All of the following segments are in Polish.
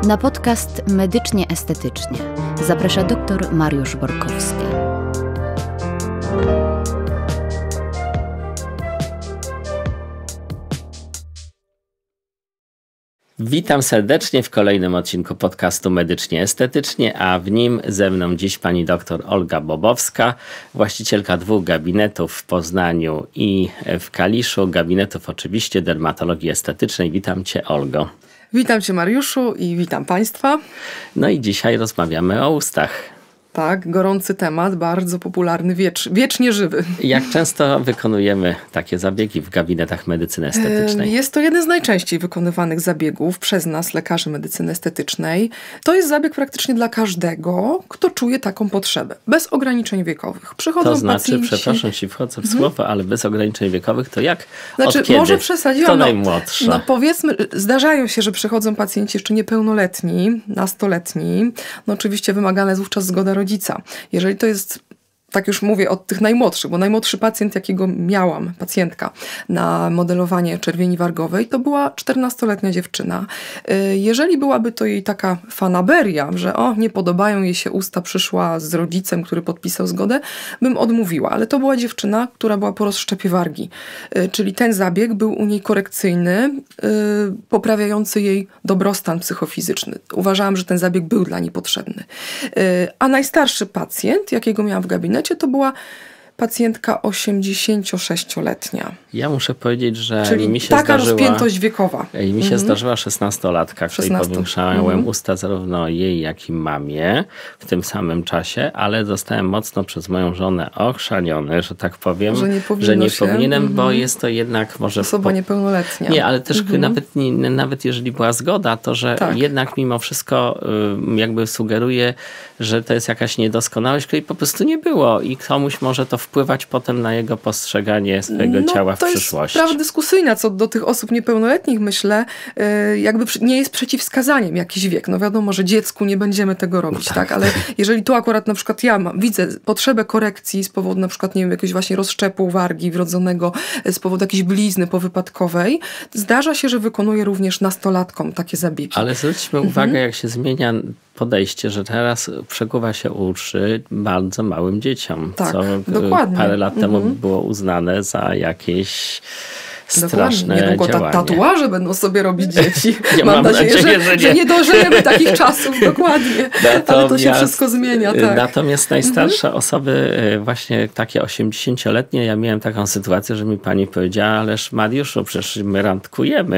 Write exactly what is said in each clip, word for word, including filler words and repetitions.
Na podcast Medycznie Estetycznie zaprasza dr Mariusz Borkowski. Witam serdecznie w kolejnym odcinku podcastu Medycznie Estetycznie, a w nim ze mną dziś pani dr Olga Bobowska, właścicielka dwóch gabinetów w Poznaniu i w Kaliszu, gabinetów oczywiście dermatologii estetycznej. Witam cię, Olgo. Witam cię, Mariuszu, i witam państwa. No i dzisiaj rozmawiamy o ustach. Tak, gorący temat, bardzo popularny, wiecz, wiecznie żywy. Jak często wykonujemy takie zabiegi w gabinetach medycyny estetycznej? Jest to jeden z najczęściej wykonywanych zabiegów przez nas, lekarzy medycyny estetycznej. To jest zabieg praktycznie dla każdego, kto czuje taką potrzebę, bez ograniczeń wiekowych. Przychodzą to znaczy, pacjenci... przepraszam ci, wchodzę w słowo, hmm. ale bez ograniczeń wiekowych to jak? Znaczy, od kiedy? Może przesadziłam. To no, najmłodsza. No powiedzmy, zdarzają się, że przychodzą pacjenci jeszcze niepełnoletni, nastoletni. No oczywiście wymagana jest wówczas zgoda rodzica. Jeżeli to jest, tak już mówię, od tych najmłodszych, bo najmłodszy pacjent, jakiego miałam, pacjentka na modelowanie czerwieni wargowej, to była czternastoletnia dziewczyna. Jeżeli byłaby to jej taka fanaberia, że o, nie podobają jej się usta, przyszła z rodzicem, który podpisał zgodę, bym odmówiła. Ale to była dziewczyna, która była po rozszczepie wargi. Czyli ten zabieg był u niej korekcyjny, poprawiający jej dobrostan psychofizyczny. Uważałam, że ten zabieg był dla niej potrzebny. A najstarszy pacjent, jakiego miałam w gabinecie, to była pacjentka osiemdziesięciosześcioletnia. Ja muszę powiedzieć, że Czyli mi się taka zdarzyła, rozpiętość wiekowa. Mi się mm-hmm. zdarzyła szesnastolatka, której powiększałem mm-hmm. usta zarówno jej, jak i mamie w tym samym czasie, ale zostałem mocno przez moją żonę ochrzaniony, że tak powiem, że nie, że nie się. powinienem, mm-hmm. bo jest to jednak może... Osoba po... niepełnoletnia. Nie, ale też mm-hmm. nawet, nie, nawet jeżeli była zgoda, to że tak. jednak mimo wszystko jakby sugeruje, że to jest jakaś niedoskonałość, której po prostu nie było i komuś może to wpływać potem na jego postrzeganie swojego no, ciała w to przyszłości. To jest sprawa dyskusyjna co do tych osób niepełnoletnich, myślę, jakby nie jest przeciwwskazaniem jakiś wiek. No wiadomo, że dziecku nie będziemy tego robić, tak. tak? Ale jeżeli tu akurat na przykład ja mam, widzę potrzebę korekcji z powodu na przykład, nie wiem, jakiegoś właśnie rozszczepu wargi wrodzonego, z powodu jakiejś blizny powypadkowej, zdarza się, że wykonuję również nastolatkom takie zabiegi. Ale zwróćmy mhm. uwagę, jak się zmienia podejście, że teraz przekuwa się uszy bardzo małym dzieciom, tak, co dokładnie. parę lat temu mhm. było uznane za jakieś straszne Dokładnie. Niedługo działanie. Ta, tatuaże będą sobie robić dzieci. Ja mam, mam nadzieję, nadzieję, że, że, nie. że nie dożyjemy takich czasów, dokładnie. Natomiast, ale to się wszystko zmienia. Tak. Natomiast najstarsze mhm. osoby, właśnie takie osiemdziesięcioletnie, ja miałem taką sytuację, że mi pani powiedziała, ależ Mariuszu, przecież my randkujemy.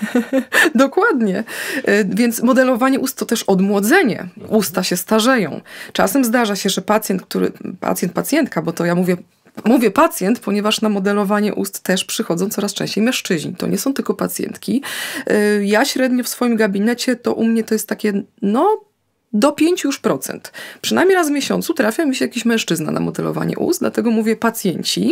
Dokładnie. Więc modelowanie ust to też odmłodzenie. Usta się starzeją. Czasem zdarza się, że pacjent, który, pacjent, pacjentka, bo to ja mówię Mówię pacjent, ponieważ na modelowanie ust też przychodzą coraz częściej mężczyźni. To nie są tylko pacjentki. Ja średnio w swoim gabinecie, to u mnie to jest takie, no do pięciu już procent. Przynajmniej raz w miesiącu trafia mi się jakiś mężczyzna na modelowanie ust, dlatego mówię pacjenci.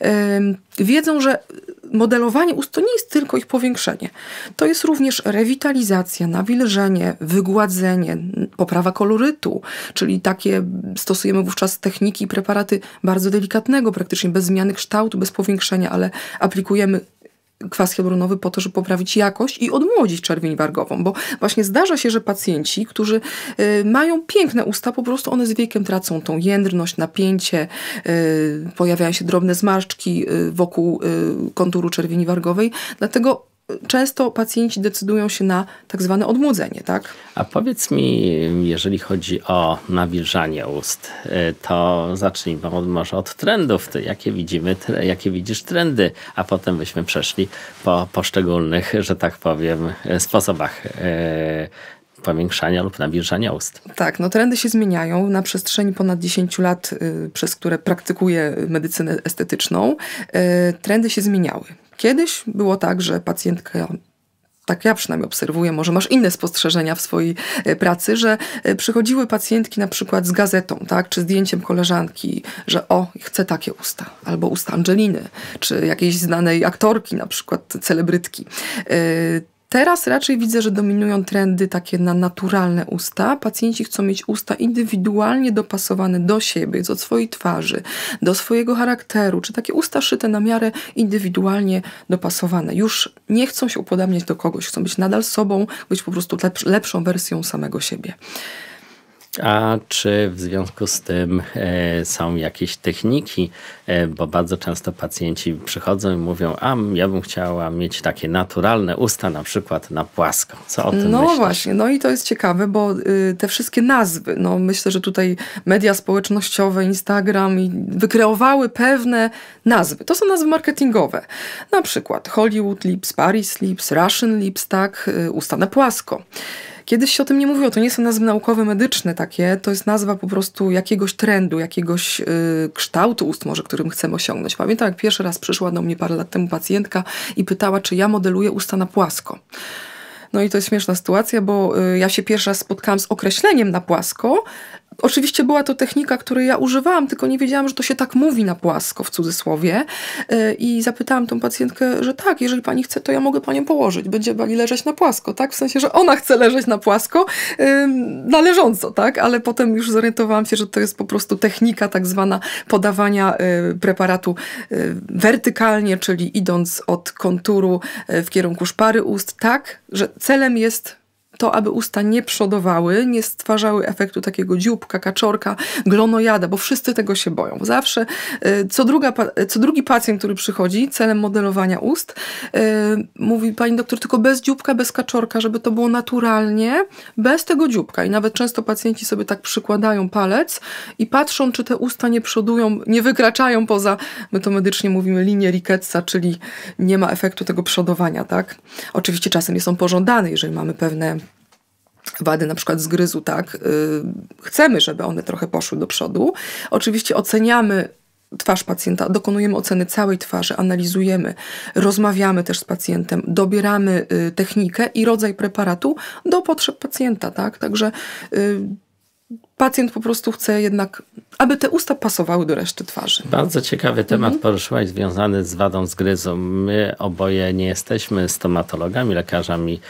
Yy, wiedzą, że modelowanie ust to nie jest tylko ich powiększenie. To jest również rewitalizacja, nawilżenie, wygładzenie, poprawa kolorytu, czyli takie stosujemy wówczas techniki i preparaty bardzo delikatnego, praktycznie bez zmiany kształtu, bez powiększenia, ale aplikujemy kwas hialuronowy po to, żeby poprawić jakość i odmłodzić czerwień wargową, bo właśnie zdarza się, że pacjenci, którzy y, mają piękne usta, po prostu one z wiekiem tracą tą jędrność, napięcie, y, pojawiają się drobne zmarszczki y, wokół y, konturu czerwieni wargowej, dlatego często pacjenci decydują się na tak zwane odmłodzenie, tak? A powiedz mi, jeżeli chodzi o nawilżanie ust, to zacznijmy może od trendów. Ty, jakie widzimy, jakie widzisz trendy, a potem byśmy przeszli po poszczególnych, że tak powiem, sposobach powiększania lub nawilżania ust. Tak, no trendy się zmieniają. Na przestrzeni ponad dziesięciu lat, y, przez które praktykuję medycynę estetyczną, y, trendy się zmieniały. Kiedyś było tak, że pacjentka, tak ja przynajmniej obserwuję, może masz inne spostrzeżenia w swojej pracy, że przychodziły pacjentki na przykład z gazetą, tak, czy zdjęciem koleżanki, że o, chcę takie usta, albo usta Angeliny, czy jakiejś znanej aktorki, na przykład celebrytki. Teraz raczej widzę, że dominują trendy takie na naturalne usta. Pacjenci chcą mieć usta indywidualnie dopasowane do siebie, do swojej twarzy, do swojego charakteru, czy takie usta szyte na miarę indywidualnie dopasowane. Już nie chcą się upodabniać do kogoś, chcą być nadal sobą, być po prostu lepsz, lepszą wersją samego siebie. A czy w związku z tym e, są jakieś techniki, e, bo bardzo często pacjenci przychodzą i mówią, a ja bym chciała mieć takie naturalne usta, na przykład na płasko. Co o tym No myślisz? właśnie, no i to jest ciekawe, bo y, te wszystkie nazwy, no myślę, że tutaj media społecznościowe, Instagram i wykreowały pewne nazwy. To są nazwy marketingowe. Na przykład Hollywood Lips, Paris Lips, Russian Lips, tak, y, usta na płasko. Kiedyś się o tym nie mówiło, to nie są nazwy naukowe, medyczne takie, to jest nazwa po prostu jakiegoś trendu, jakiegoś y, kształtu ust może, którym chcemy osiągnąć. Pamiętam, jak pierwszy raz przyszła do mnie parę lat temu pacjentka i pytała, czy ja modeluję usta na płasko. No i to jest śmieszna sytuacja, bo y, ja się pierwszy raz spotkałam z określeniem na płasko. Oczywiście była to technika, której ja używałam, tylko nie wiedziałam, że to się tak mówi na płasko, w cudzysłowie. Yy, I zapytałam tą pacjentkę, że tak, jeżeli pani chce, to ja mogę panią położyć. Będzie pani leżeć na płasko, tak? W sensie, że ona chce leżeć na płasko, yy, na leżąco, tak? Ale potem już zorientowałam się, że to jest po prostu technika tak zwana podawania yy, preparatu yy, wertykalnie, czyli idąc od konturu yy, w kierunku szpary ust, tak, że celem jest to, aby usta nie przodowały, nie stwarzały efektu takiego dzióbka, kaczorka, glonojada, bo wszyscy tego się boją. Zawsze co, druga, co drugi pacjent, który przychodzi celem modelowania ust, yy, mówi, pani doktor, tylko bez dzióbka, bez kaczorka, żeby to było naturalnie, bez tego dzióbka. I nawet często pacjenci sobie tak przykładają palec i patrzą, czy te usta nie przodują, nie wykraczają poza, my to medycznie mówimy, linię Ricketsa, czyli nie ma efektu tego przodowania, tak? Oczywiście czasem jest on pożądany, jeżeli mamy pewne wady na przykład zgryzu, tak, yy, chcemy, żeby one trochę poszły do przodu. Oczywiście oceniamy twarz pacjenta, dokonujemy oceny całej twarzy, analizujemy, rozmawiamy też z pacjentem, dobieramy y, technikę i rodzaj preparatu do potrzeb pacjenta, tak, także y, pacjent po prostu chce jednak, aby te usta pasowały do reszty twarzy. Bardzo ciekawy temat mhm. poruszyłaś związany z wadą zgryzu. My oboje nie jesteśmy stomatologami, lekarzami,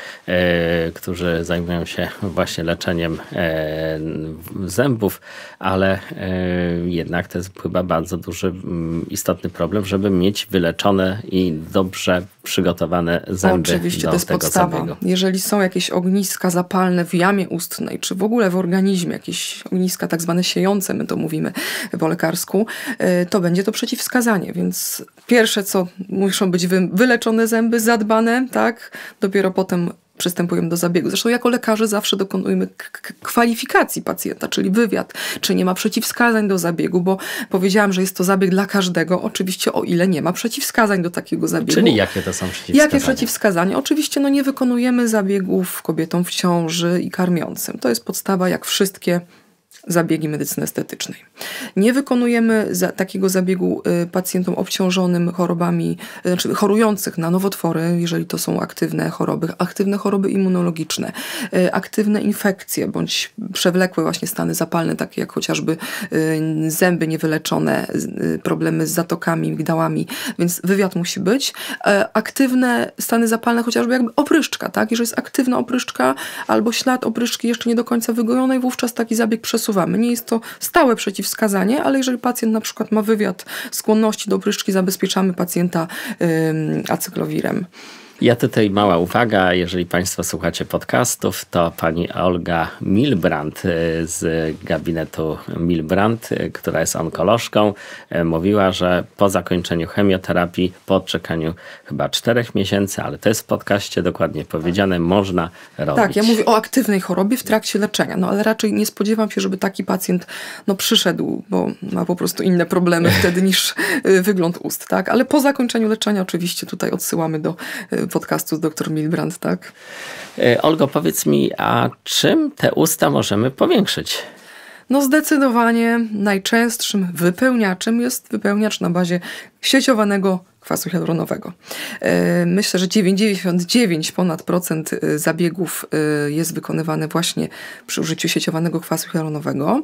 e, którzy zajmują się właśnie leczeniem e, zębów, ale e, jednak to jest chyba bardzo duży, m, istotny problem, żeby mieć wyleczone i dobrze przygotowane zęby. Oczywiście, do to jest tego podstawa. zabiegu. Jeżeli są jakieś ogniska zapalne w jamie ustnej, czy w ogóle w organizmie, jakieś ogniska tak zwane siejące, my to mówimy po lekarsku, to będzie to przeciwwskazanie. Więc pierwsze, co muszą być wy, wyleczone zęby, zadbane, tak? Dopiero potem przystępujemy do zabiegu. Zresztą jako lekarze zawsze dokonujemy k- kwalifikacji pacjenta, czyli wywiad, czy nie ma przeciwwskazań do zabiegu, bo powiedziałam, że jest to zabieg dla każdego, oczywiście o ile nie ma przeciwwskazań do takiego zabiegu. Czyli jakie to są przeciwwskazania? Jakie przeciwwskazania? Oczywiście no nie wykonujemy zabiegów kobietom w ciąży i karmiącym. To jest podstawa jak wszystkie zabiegi medycyny estetycznej. Nie wykonujemy za, takiego zabiegu y, pacjentom obciążonym chorobami, y, znaczy chorujących na nowotwory, jeżeli to są aktywne choroby, aktywne choroby immunologiczne, y, aktywne infekcje bądź przewlekłe właśnie stany zapalne, takie jak chociażby y, zęby niewyleczone, y, problemy z zatokami, migdałami, więc wywiad musi być. Y, aktywne stany zapalne, chociażby jakby opryszczka, tak? Jeżeli jest aktywna opryszczka albo ślad opryszczki jeszcze nie do końca wygojonej, wówczas taki zabieg przesuwamy. Nie jest to stałe przeciwwskazanie, ale jeżeli pacjent na przykład ma wywiad skłonności do opryszczki, zabezpieczamy pacjenta ym, acyklowirem. Ja tutaj mała uwaga, jeżeli Państwo słuchacie podcastów, to pani Olga Milbrand z gabinetu Milbrand, która jest onkolożką, mówiła, że po zakończeniu chemioterapii, po odczekaniu chyba czterech miesięcy, ale to jest w podcaście dokładnie powiedziane, można robić. Tak, ja mówię o aktywnej chorobie w trakcie leczenia, no ale raczej nie spodziewam się, żeby taki pacjent no, przyszedł, bo ma po prostu inne problemy wtedy niż wygląd ust, tak? Ale po zakończeniu leczenia oczywiście tutaj odsyłamy do podcastu z doktor Milbrand, tak? Olgo, powiedz mi, a czym te usta możemy powiększyć? No zdecydowanie najczęstszym wypełniaczem jest wypełniacz na bazie sieciowanego kwasu hialuronowego. Myślę, że dziewięćdziesiąt dziewięć ponad procent zabiegów jest wykonywane właśnie przy użyciu sieciowanego kwasu hialuronowego.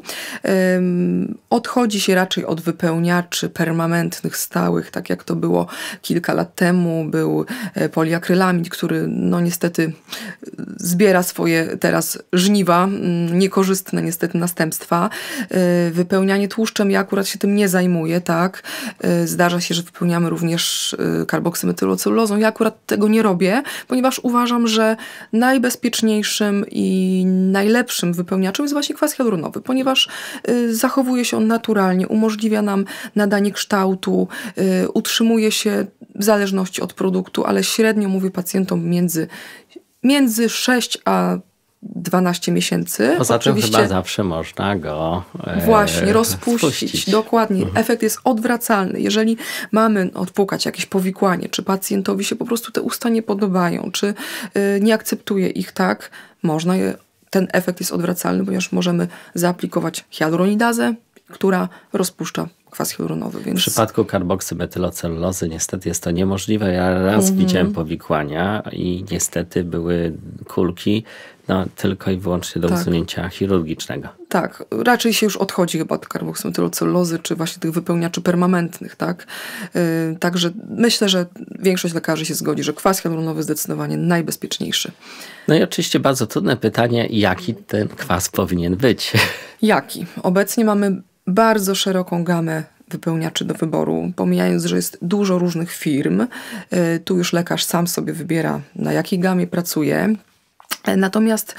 Odchodzi się raczej od wypełniaczy permanentnych, stałych, tak jak to było kilka lat temu. Był poliakrylamid, który no niestety zbiera swoje teraz żniwa, niekorzystne niestety następstwa. Wypełnianie tłuszczem, ja akurat się tym nie zajmuję, tak. Zdarza się, że wypełniamy również karboksymetylocellulozą. Ja akurat tego nie robię, ponieważ uważam, że najbezpieczniejszym i najlepszym wypełniaczem jest właśnie kwas hialuronowy, ponieważ zachowuje się on naturalnie, umożliwia nam nadanie kształtu, utrzymuje się w zależności od produktu, ale średnio mówię pacjentom między, między sześć a dwanaście miesięcy. Poza tym Oczywiście, chyba zawsze można go e, właśnie rozpuścić. spuścić. Dokładnie. Mhm. Efekt jest odwracalny. Jeżeli mamy odpukać jakieś powikłanie, czy pacjentowi się po prostu te usta nie podobają, czy y, nie akceptuje ich, tak, można je, ten efekt jest odwracalny, ponieważ możemy zaaplikować hialuronidazę, która rozpuszcza kwas hialuronowy. Więc... W przypadku karboksymetylocellulozy niestety jest to niemożliwe. Ja raz Mhm. widziałem powikłania i niestety były kulki no, tylko i wyłącznie do Tak. usunięcia chirurgicznego. Tak, raczej się już odchodzi chyba od karboksymetylocellulozy, czy właśnie tych wypełniaczy permanentnych, tak. Yy, także myślę, że większość lekarzy się zgodzi, że kwas hialuronowy zdecydowanie najbezpieczniejszy. No i oczywiście bardzo trudne pytanie, jaki ten kwas powinien być? Jaki? Obecnie mamy bardzo szeroką gamę wypełniaczy do wyboru, pomijając, że jest dużo różnych firm. Yy, tu już lekarz sam sobie wybiera, na jakiej gamie pracuje. Natomiast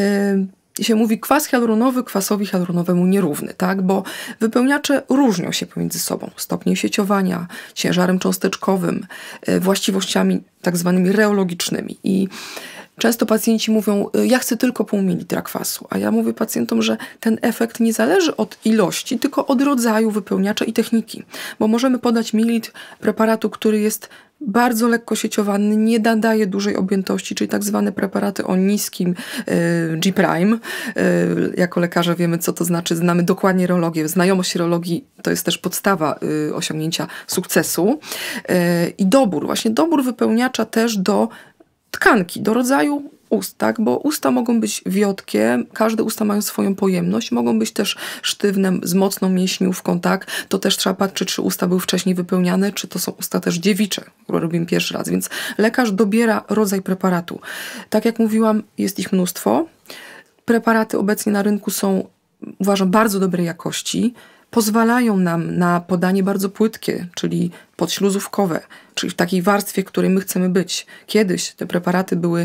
yy, się mówi kwas hialuronowy kwasowi hialuronowemu nierówny, tak? Bo wypełniacze różnią się pomiędzy sobą stopniem sieciowania, ciężarem cząsteczkowym, yy, właściwościami tak zwanymi reologicznymi. I często pacjenci mówią, ja chcę tylko pół mililitra kwasu, a ja mówię pacjentom, że ten efekt nie zależy od ilości, tylko od rodzaju wypełniacza i techniki. Bo możemy podać mililitr preparatu, który jest bardzo lekko sieciowany, nie nadaje dużej objętości, czyli tak zwane preparaty o niskim y, G-prime. Y, jako lekarze wiemy, co to znaczy, znamy dokładnie reologię. Znajomość reologii to jest też podstawa y, osiągnięcia sukcesu. Y, I dobór, właśnie dobór wypełniacza też do tkanki, do rodzaju ust, tak? Bo usta mogą być wiotkie, każde usta mają swoją pojemność, mogą być też sztywne, z mocną mięśniówką, tak? To też trzeba patrzeć, czy usta były wcześniej wypełniane, czy to są usta też dziewicze, które robimy pierwszy raz, więc lekarz dobiera rodzaj preparatu. Tak jak mówiłam, jest ich mnóstwo. Preparaty obecnie na rynku są, uważam, bardzo dobrej jakości, pozwalają nam na podanie bardzo płytkie, czyli podśluzówkowe, czyli w takiej warstwie, w której my chcemy być. Kiedyś te preparaty były,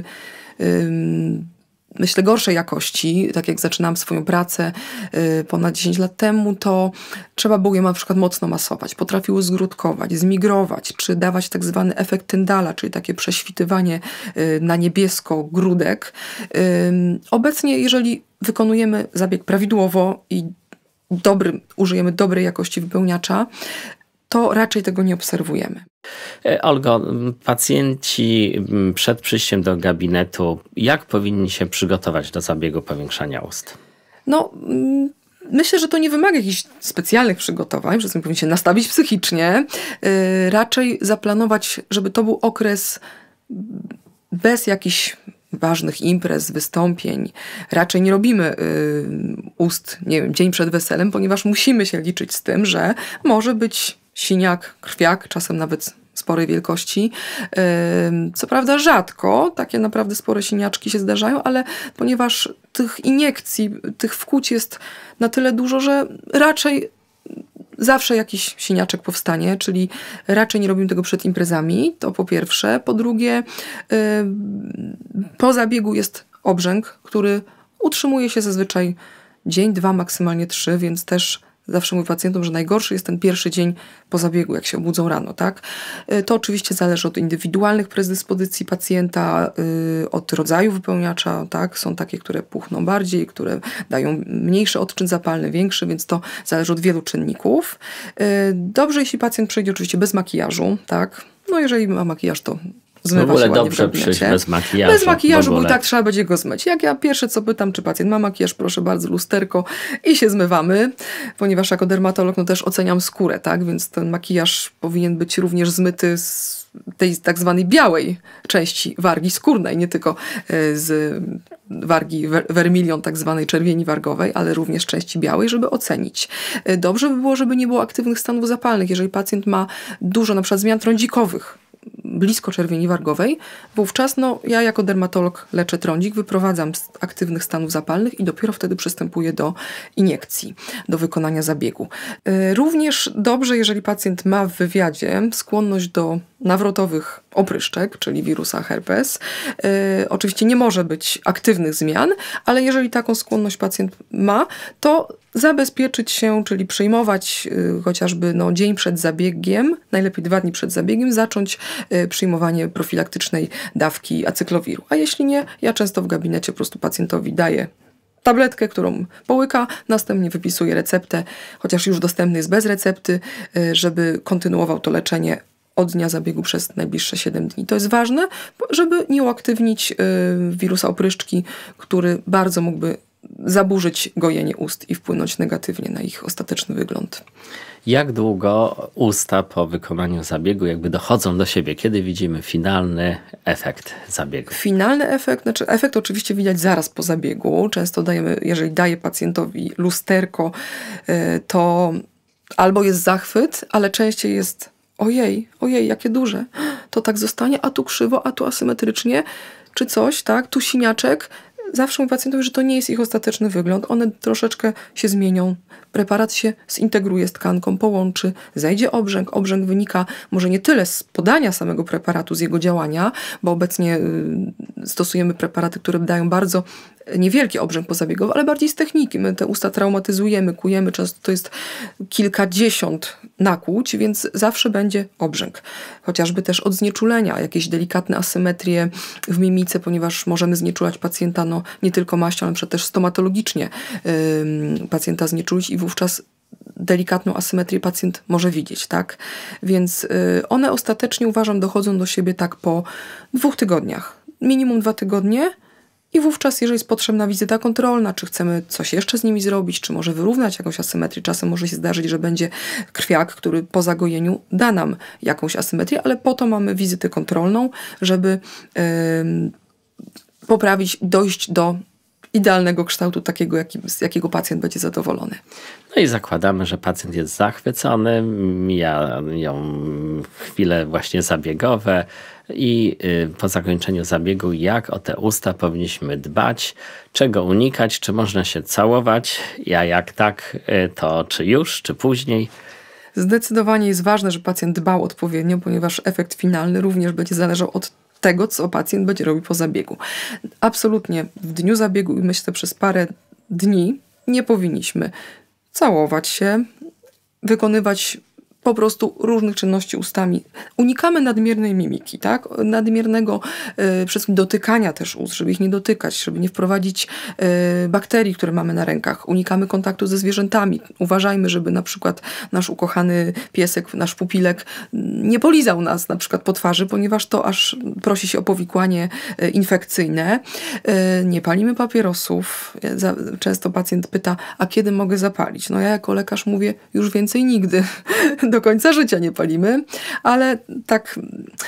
ym, myślę, gorszej jakości. Tak jak zaczynałam swoją pracę y, ponad dziesięć lat temu, to trzeba było je na przykład mocno masować. Potrafiły zgrudkować, zmigrować, czy dawać tak zwany efekt Tyndala, czyli takie prześwitywanie y, na niebiesko grudek. Y, obecnie, jeżeli wykonujemy zabieg prawidłowo i Dobry, użyjemy dobrej jakości wypełniacza, to raczej tego nie obserwujemy. Olgo, pacjenci przed przyjściem do gabinetu, jak powinni się przygotować do zabiegu powiększania ust? No, myślę, że to nie wymaga jakichś specjalnych przygotowań, że powinien się nastawić psychicznie. Yy, raczej zaplanować, żeby to był okres bez jakichś ważnych imprez, wystąpień. Raczej nie robimy y, ust, nie wiem, dzień przed weselem, ponieważ musimy się liczyć z tym, że może być siniak, krwiak, czasem nawet sporej wielkości. Y, co prawda rzadko, takie naprawdę spore siniaczki się zdarzają, ale ponieważ tych iniekcji, tych wkłuć jest na tyle dużo, że raczej zawsze jakiś siniaczek powstanie, czyli raczej nie robimy tego przed imprezami, to po pierwsze. Po drugie, yy, po zabiegu jest obrzęk, który utrzymuje się zazwyczaj dzień, dwa, maksymalnie trzy, więc też zawsze mówię pacjentom, że najgorszy jest ten pierwszy dzień po zabiegu, jak się obudzą rano, tak? To oczywiście zależy od indywidualnych predyspozycji pacjenta, yy, od rodzaju wypełniacza, tak? Są takie, które puchną bardziej, które dają mniejszy odczyn zapalny, większy, więc to zależy od wielu czynników. Yy, dobrze, jeśli pacjent przyjdzie oczywiście bez makijażu, tak? No jeżeli ma makijaż, to zmywa w ogóle się ładnie dobrze w przyjść gabinecie. bez makijażu. Bez makijażu, bo i tak trzeba będzie go zmyć. Jak ja pierwsze co pytam, czy pacjent ma makijaż, proszę bardzo, lusterko i się zmywamy, ponieważ jako dermatolog no też oceniam skórę, tak? Więc ten makijaż powinien być również zmyty z tej tak zwanej białej części wargi skórnej, nie tylko z wargi vermilion, tak zwanej czerwieni wargowej, ale również części białej, żeby ocenić. Dobrze by było, żeby nie było aktywnych stanów zapalnych. Jeżeli pacjent ma dużo na przykład zmian trądzikowych, blisko czerwieni wargowej, wówczas no, ja jako dermatolog leczę trądzik, wyprowadzam z aktywnych stanów zapalnych i dopiero wtedy przystępuję do iniekcji, do wykonania zabiegu. Również dobrze, jeżeli pacjent ma w wywiadzie skłonność do nawrotowych opryszczek, czyli wirusa herpes. Yy, oczywiście nie może być aktywnych zmian, ale jeżeli taką skłonność pacjent ma, to zabezpieczyć się, czyli przyjmować yy, chociażby no, dzień przed zabiegiem, najlepiej dwa dni przed zabiegiem, zacząć yy, przyjmowanie profilaktycznej dawki acyklowiru. A jeśli nie, ja często w gabinecie po prostu pacjentowi daję tabletkę, którą połyka, następnie wypisuję receptę, chociaż już dostępny jest bez recepty, yy, żeby kontynuował to leczenie od dnia zabiegu przez najbliższe siedem dni. To jest ważne, żeby nie uaktywnić y, wirusa opryszczki, który bardzo mógłby zaburzyć gojenie ust i wpłynąć negatywnie na ich ostateczny wygląd. Jak długo usta po wykonaniu zabiegu jakby dochodzą do siebie? Kiedy widzimy finalny efekt zabiegu? Finalny efekt, znaczy efekt oczywiście widać zaraz po zabiegu. Często dajemy, jeżeli daje pacjentowi lusterko, y, to albo jest zachwyt, ale częściej jest ojej, ojej, jakie duże, to tak zostanie, a tu krzywo, a tu asymetrycznie, czy coś, tak, tu siniaczek. Zawsze mówię pacjentowi, że to nie jest ich ostateczny wygląd, one troszeczkę się zmienią, preparat się zintegruje z tkanką, połączy, zejdzie obrzęk, obrzęk wynika może nie tyle z podania samego preparatu, z jego działania, bo obecnie stosujemy preparaty, które dają bardzo niewielki obrzęk pozabiegowy, ale bardziej z techniki. My te usta traumatyzujemy, kujemy, często to jest kilkadziesiąt nakłuć, więc zawsze będzie obrzęk. Chociażby też od znieczulenia, jakieś delikatne asymetrie w mimice, ponieważ możemy znieczulać pacjenta no, nie tylko maścią, ale przecież też stomatologicznie yy, pacjenta znieczulić i wówczas delikatną asymetrię pacjent może widzieć, tak? Więc yy, one ostatecznie, uważam, dochodzą do siebie tak po dwóch tygodniach. Minimum dwa tygodnie. I wówczas, jeżeli jest potrzebna wizyta kontrolna, czy chcemy coś jeszcze z nimi zrobić, czy może wyrównać jakąś asymetrię, czasem może się zdarzyć, że będzie krwiak, który po zagojeniu da nam jakąś asymetrię, ale po to mamy wizytę kontrolną, żeby yy, poprawić, dojść do idealnego kształtu takiego, jaki, z jakiego pacjent będzie zadowolony. No i zakładamy, że pacjent jest zachwycony, mijają chwile właśnie zabiegowe i po zakończeniu zabiegu jak o te usta powinniśmy dbać, czego unikać, czy można się całować, a jak tak, to czy już, czy później. Zdecydowanie jest ważne, że pacjent dbał odpowiednio, ponieważ efekt finalny również będzie zależał od tego, co pacjent będzie robił po zabiegu. Absolutnie w dniu zabiegu i myślę przez parę dni nie powinniśmy całować się, wykonywać po prostu różnych czynności ustami. Unikamy nadmiernej mimiki, tak? Nadmiernego y, wszystkim dotykania też ust, żeby ich nie dotykać, żeby nie wprowadzić y, bakterii, które mamy na rękach. Unikamy kontaktu ze zwierzętami. Uważajmy, żeby na przykład nasz ukochany piesek, nasz pupilek nie polizał nas na przykład po twarzy, ponieważ to aż prosi się o powikłanie y, infekcyjne. Y, nie palimy papierosów. Za, często pacjent pyta, a kiedy mogę zapalić? No ja jako lekarz mówię, już więcej nigdy. Do końca życia nie palimy, ale tak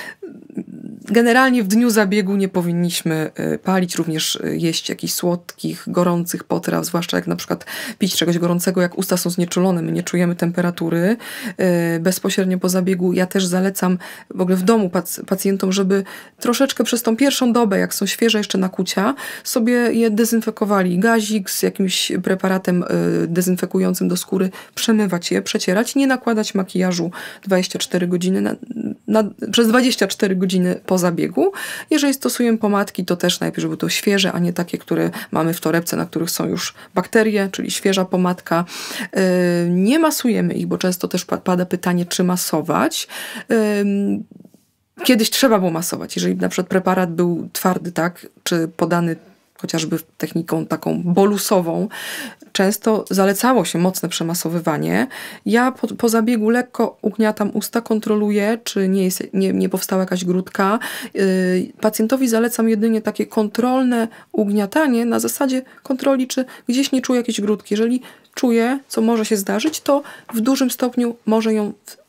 generalnie w dniu zabiegu nie powinniśmy palić, również jeść jakichś słodkich, gorących potraw, zwłaszcza jak na przykład pić czegoś gorącego, jak usta są znieczulone, my nie czujemy temperatury. Bezpośrednio po zabiegu ja też zalecam w ogóle w domu pac- pacjentom, żeby troszeczkę przez tą pierwszą dobę, jak są świeże jeszcze nakłucia, sobie je dezynfekowali. Gazik z jakimś preparatem dezynfekującym do skóry, przemywać je, przecierać, nie nakładać makijażu dwadzieścia cztery godziny na, na, przez dwadzieścia cztery godziny po zabiegu. Jeżeli stosujemy pomadki, to też najpierw, żeby to świeże, a nie takie, które mamy w torebce, na których są już bakterie, czyli świeża pomadka. Yy, nie masujemy ich, bo często też pada pytanie, czy masować. Yy, Kiedyś trzeba było masować. Jeżeli na przykład preparat był twardy, tak, czy podany chociażby techniką taką bolusową, często zalecało się mocne przemasowywanie. Ja po, po zabiegu lekko ugniatam usta, kontroluję, czy nie, jest, nie, nie powstała jakaś grudka. Yy, pacjentowi zalecam jedynie takie kontrolne ugniatanie na zasadzie kontroli, czy gdzieś nie czuje jakiejś grudki. Jeżeli czuje, co może się zdarzyć, to w dużym stopniu może ją w,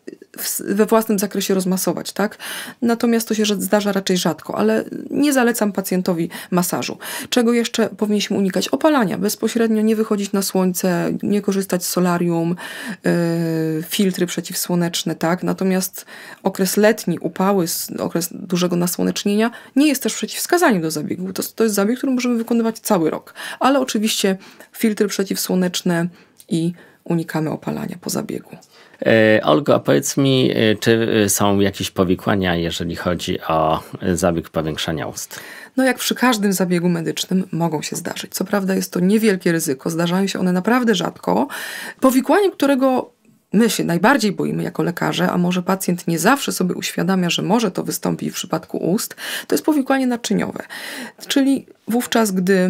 we własnym zakresie rozmasować, tak? Natomiast to się zdarza raczej rzadko, ale nie zalecam pacjentowi masażu. Czego jeszcze powinniśmy unikać? Opalania. Bezpośrednio nie wychodzić na słońce, nie korzystać z solarium, yy, filtry przeciwsłoneczne, tak? Natomiast okres letni, upały, okres dużego nasłonecznienia nie jest też przeciwwskazaniem do zabiegu. To, to jest zabieg, który możemy wykonywać cały rok. Ale oczywiście filtry przeciwsłoneczne i unikamy opalania po zabiegu. Olgo, a powiedz mi, czy są jakieś powikłania, jeżeli chodzi o zabieg powiększania ust? No jak przy każdym zabiegu medycznym mogą się zdarzyć. Co prawda jest to niewielkie ryzyko, zdarzają się one naprawdę rzadko. Powikłaniem, którego my się najbardziej boimy jako lekarze, a może pacjent nie zawsze sobie uświadamia, że może to wystąpić w przypadku ust, to jest powikłanie naczyniowe. Czyli wówczas, gdy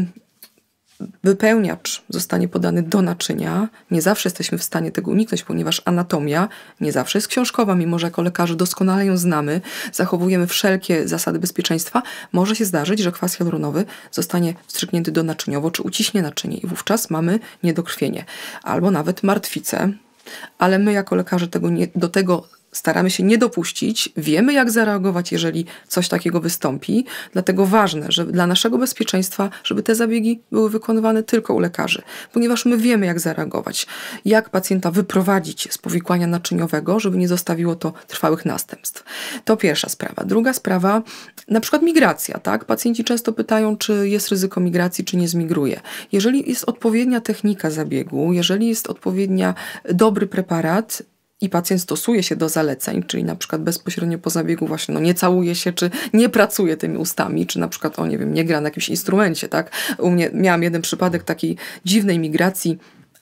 wypełniacz zostanie podany do naczynia. Nie zawsze jesteśmy w stanie tego uniknąć, ponieważ anatomia nie zawsze jest książkowa, mimo że jako lekarze doskonale ją znamy, zachowujemy wszelkie zasady bezpieczeństwa. Może się zdarzyć, że kwas hialuronowy zostanie wstrzyknięty do naczyniowo, czy uciśnie naczynie i wówczas mamy niedokrwienie. Albo nawet martwicę, ale my jako lekarze tego nie, do tego staramy się nie dopuścić, wiemy jak zareagować, jeżeli coś takiego wystąpi, dlatego ważne, że dla naszego bezpieczeństwa, żeby te zabiegi były wykonywane tylko u lekarzy, ponieważ my wiemy jak zareagować, jak pacjenta wyprowadzić z powikłania naczyniowego, żeby nie zostawiło to trwałych następstw. To pierwsza sprawa. Druga sprawa, na przykład migracja, tak? Pacjenci często pytają, czy jest ryzyko migracji, czy nie zmigruje. Jeżeli jest odpowiednia technika zabiegu, jeżeli jest odpowiednia dobry preparat, i pacjent stosuje się do zaleceń, czyli na przykład bezpośrednio po zabiegu właśnie no, nie całuje się, czy nie pracuje tymi ustami, czy na przykład, o nie wiem, nie gra na jakimś instrumencie, tak? U mnie miałam jeden przypadek takiej dziwnej migracji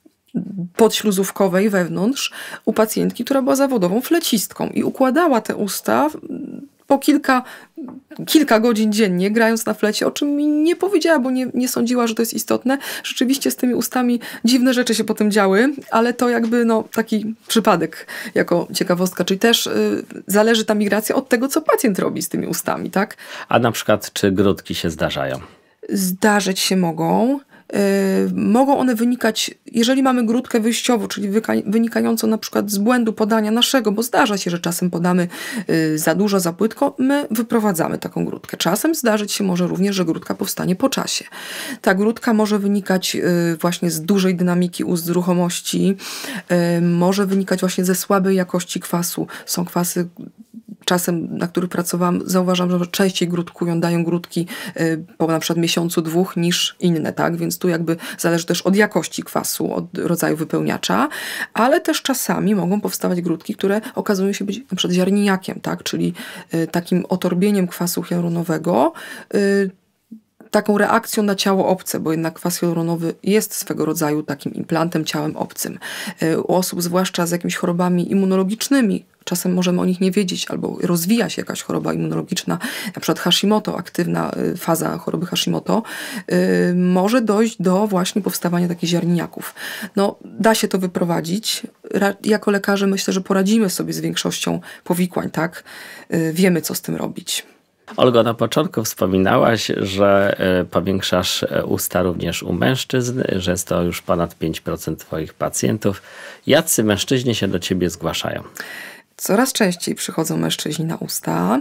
podśluzówkowej wewnątrz u pacjentki, która była zawodową flecistką i układała te usta po kilka, kilka godzin dziennie, grając na flecie, o czym mi nie powiedziała, bo nie, nie sądziła, że to jest istotne. Rzeczywiście z tymi ustami dziwne rzeczy się potem działy, ale to jakby no, taki przypadek jako ciekawostka, czyli też y, zależy ta migracja od tego, co pacjent robi z tymi ustami, tak? A na przykład, czy grudki się zdarzają? Zdarzyć się mogą. Yy, mogą one wynikać, jeżeli mamy grudkę wyjściową, czyli wyka- wynikającą na przykład z błędu podania naszego, bo zdarza się, że czasem podamy yy, za dużo, za płytko, my wyprowadzamy taką grudkę. Czasem zdarzyć się może również, że grudka powstanie po czasie. Ta grudka może wynikać yy, właśnie z dużej dynamiki ust, z ruchomości, yy, może wynikać właśnie ze słabej jakości kwasu. Są kwasy, czasem, na których pracowałam, zauważam, że częściej grudkują, dają grudki y, po na przykład miesiącu, dwóch niż inne, tak? Więc tu jakby zależy też od jakości kwasu, od rodzaju wypełniacza, ale też czasami mogą powstawać grudki, które okazują się być na przykład ziarniniakiem, tak? Czyli y, takim otorbieniem kwasu hialuronowego, y, taką reakcją na ciało obce, bo jednak kwas hialuronowy jest swego rodzaju takim implantem, ciałem obcym. U osób zwłaszcza z jakimiś chorobami immunologicznymi, czasem możemy o nich nie wiedzieć, albo rozwija się jakaś choroba immunologiczna, na przykład Hashimoto, aktywna faza choroby Hashimoto, yy, może dojść do właśnie powstawania takich ziarniniaków. No, da się to wyprowadzić. Ra- jako lekarze myślę, że poradzimy sobie z większością powikłań, tak? Yy, wiemy, co z tym robić. Olgo, na początku wspominałaś, że powiększasz usta również u mężczyzn, że jest to już ponad pięć procent twoich pacjentów. Jacy mężczyźni się do ciebie zgłaszają? Coraz częściej przychodzą mężczyźni na usta.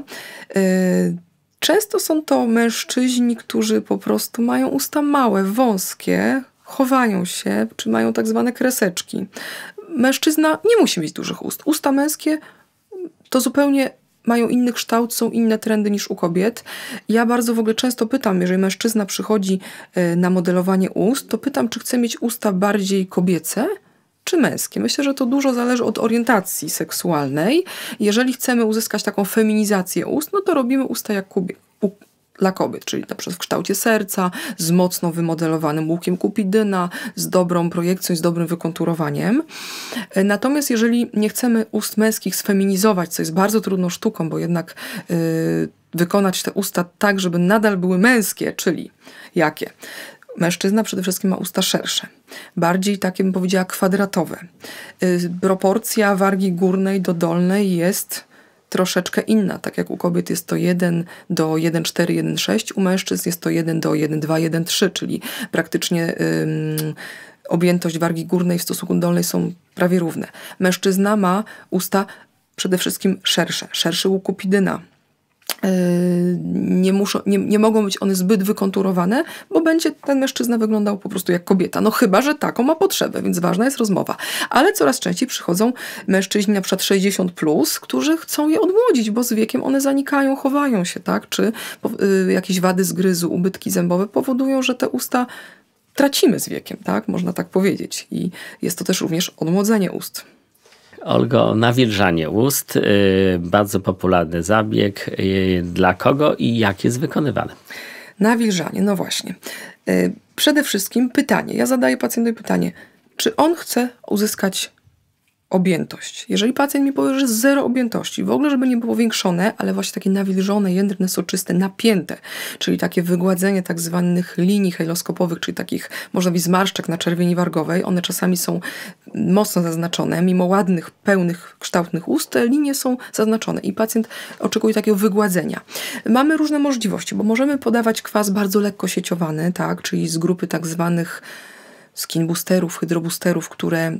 Często są to mężczyźni, którzy po prostu mają usta małe, wąskie, chowają się, czy mają tak zwane kreseczki. Mężczyzna nie musi mieć dużych ust. Usta męskie to zupełnie mają inny kształt, są inne trendy niż u kobiet. Ja bardzo w ogóle często pytam, jeżeli mężczyzna przychodzi na modelowanie ust, to pytam, czy chce mieć usta bardziej kobiece, czy męskie. Myślę, że to dużo zależy od orientacji seksualnej. Jeżeli chcemy uzyskać taką feminizację ust, no to robimy usta jak kubie, u, dla kobiet, czyli na przykład w kształcie serca, z mocno wymodelowanym łukiem kupidyna, z dobrą projekcją, z dobrym wykonturowaniem. Natomiast jeżeli nie chcemy ust męskich sfeminizować, co jest bardzo trudną sztuką, bo jednak yy, wykonać te usta tak, żeby nadal były męskie, czyli jakie? Mężczyzna przede wszystkim ma usta szersze, bardziej takie, bym powiedziała, kwadratowe. Proporcja wargi górnej do dolnej jest troszeczkę inna. Tak jak u kobiet jest to jeden do jeden przecinek cztery, jeden przecinek sześć, u mężczyzn jest to jeden do jeden przecinek dwa, jeden przecinek trzy, czyli praktycznie ym, objętość wargi górnej w stosunku do dolnej są prawie równe. Mężczyzna ma usta przede wszystkim szersze, szerszy u kupidyna. Nie, muszą, nie, nie mogą być one zbyt wykonturowane, bo będzie ten mężczyzna wyglądał po prostu jak kobieta. No chyba, że taką ma potrzebę, więc ważna jest rozmowa. Ale coraz częściej przychodzą mężczyźni na przykład sześćdziesiąt plus, którzy chcą je odmłodzić, bo z wiekiem one zanikają, chowają się, tak? Czy y, jakieś wady zgryzu, ubytki zębowe powodują, że te usta tracimy z wiekiem, tak? Można tak powiedzieć. I jest to też również odmłodzenie ust. Olgo, nawilżanie ust, yy, bardzo popularny zabieg. Yy, dla kogo i jak jest wykonywany? Nawilżanie, no właśnie. Yy, przede wszystkim pytanie. Ja zadaję pacjentowi pytanie, czy on chce uzyskać objętość. Jeżeli pacjent mi powie, że zero objętości, w ogóle żeby nie było powiększone, ale właśnie takie nawilżone, jędrne, soczyste, napięte, czyli takie wygładzenie tak zwanych linii hejloskopowych, czyli takich, można powiedzieć, zmarszczek na czerwieni wargowej. One czasami są mocno zaznaczone. Mimo ładnych, pełnych, kształtnych ust, te linie są zaznaczone i pacjent oczekuje takiego wygładzenia. Mamy różne możliwości, bo możemy podawać kwas bardzo lekko sieciowany, tak, czyli z grupy tak zwanych skin boosterów, hydrobusterów, które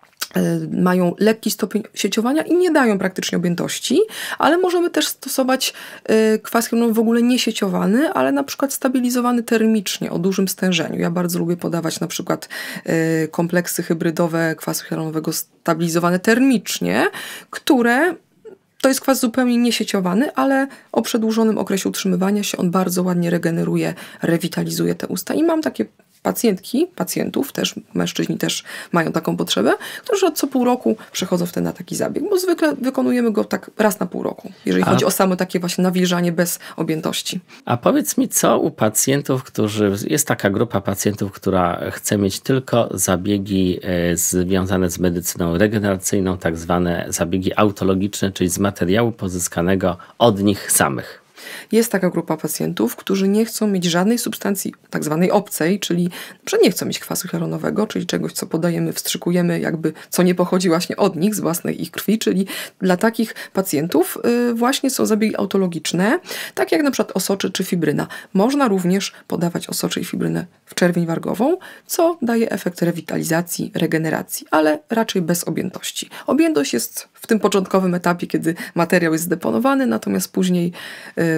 mają lekki stopień sieciowania i nie dają praktycznie objętości, ale możemy też stosować kwas hialuronowy w ogóle nie sieciowany, ale na przykład stabilizowany termicznie o dużym stężeniu. Ja bardzo lubię podawać na przykład kompleksy hybrydowe kwasu hialuronowego stabilizowane termicznie, które to jest kwas zupełnie niesieciowany, ale o przedłużonym okresie utrzymywania się on bardzo ładnie regeneruje, rewitalizuje te usta i mam takie pacjentki, pacjentów, też mężczyźni też mają taką potrzebę, którzy od co pół roku przechodzą wtedy na taki zabieg, bo zwykle wykonujemy go tak raz na pół roku, jeżeli A. chodzi o samo takie właśnie nawilżanie bez objętości. A powiedz mi, co u pacjentów, którzy, jest taka grupa pacjentów, która chce mieć tylko zabiegi e, związane z medycyną regeneracyjną, tak zwane zabiegi autologiczne, czyli z materiału pozyskanego od nich samych. Jest taka grupa pacjentów, którzy nie chcą mieć żadnej substancji tak zwanej obcej, czyli że nie chcą mieć kwasu hialuronowego, czyli czegoś, co podajemy, wstrzykujemy, jakby co nie pochodzi właśnie od nich, z własnej ich krwi, czyli dla takich pacjentów y, właśnie są zabiegi autologiczne, tak jak na przykład osoczy czy fibryna. Można również podawać osoczy i fibrynę w czerwień wargową, co daje efekt rewitalizacji, regeneracji, ale raczej bez objętości. Objętość jest w tym początkowym etapie, kiedy materiał jest zdeponowany, natomiast później yy,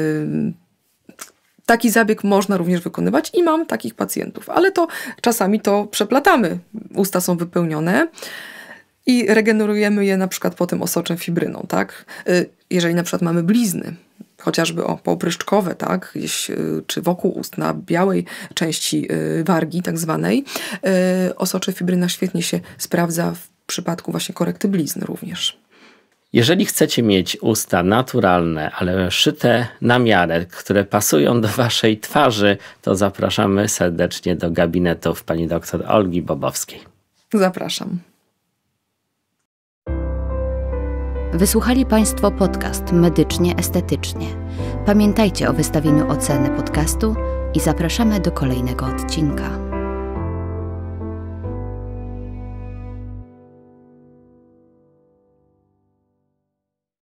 taki zabieg można również wykonywać i mam takich pacjentów, ale to czasami to przeplatamy. Usta są wypełnione i regenerujemy je na przykład potem osoczem fibryną, tak? Jeżeli na przykład mamy blizny, chociażby o, poopryszczkowe, tak? Gdzieś, czy wokół ust, na białej części wargi tak zwanej, osocze fibryna świetnie się sprawdza w przypadku właśnie korekty blizn również. Jeżeli chcecie mieć usta naturalne, ale szyte na miarę, które pasują do waszej twarzy, to zapraszamy serdecznie do gabinetów pani doktor Olgi Bobowskiej. Zapraszam. Wysłuchali Państwo podcast Medycznie Estetycznie. Pamiętajcie o wystawieniu oceny podcastu i zapraszamy do kolejnego odcinka.